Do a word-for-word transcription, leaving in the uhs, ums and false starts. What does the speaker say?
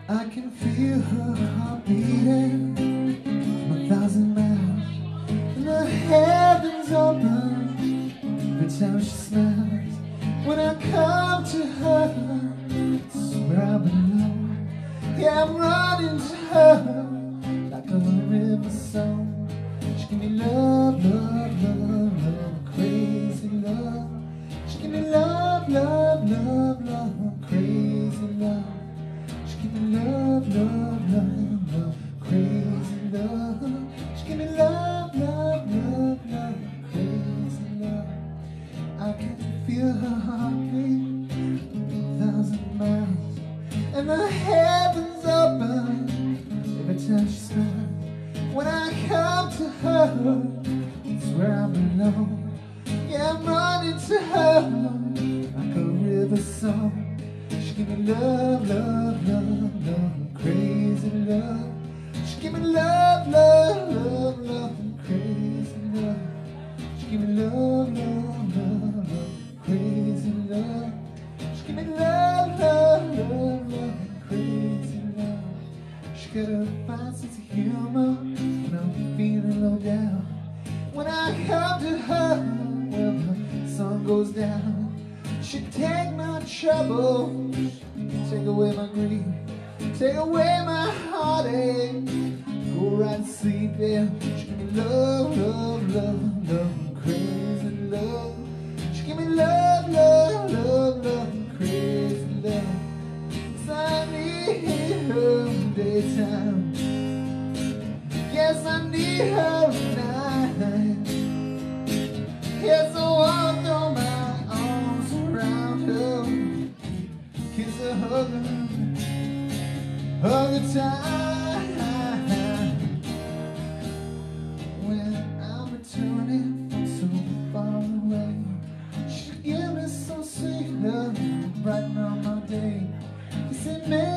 I can feel her heart beating from a thousand miles, and the heavens open every time she smiles. When I come to her, it's where I belong. Yeah, I'm running to her like a river song. She give me love, love, love, love, crazy love. She give me love, love, love, love, crazy love. She give me love, love, love, love, crazy love. She give me love, love, love, love, crazy love. I can feel her heartbeat a thousand miles, and the heavens open every time she smiles. When I come to her, it's where I belong. Yeah, I'm running to her like a river song. She give me love, love, love, love, crazy love. She give me love, love, love, love, crazy love. She give me love, love, love, love, crazy love. She give me love, love, love, love, crazy love. She got a fine sense of humor when I'm feeling low down. When I come to her, well, the sun goes down. She take my troubles, take away my grief, take away my heartache, go right to sleep, yeah. She give me love, love, love, love, crazy love. She give me love, love, love, love, crazy love. 'Cause I need her in the daytime, yes, I need her at night. Yes, I wanna throw my arms around her, kiss her, hug her, hug her tight. When I'm returning from so far away, she give me some sweet love, brighten up my day. You say, man,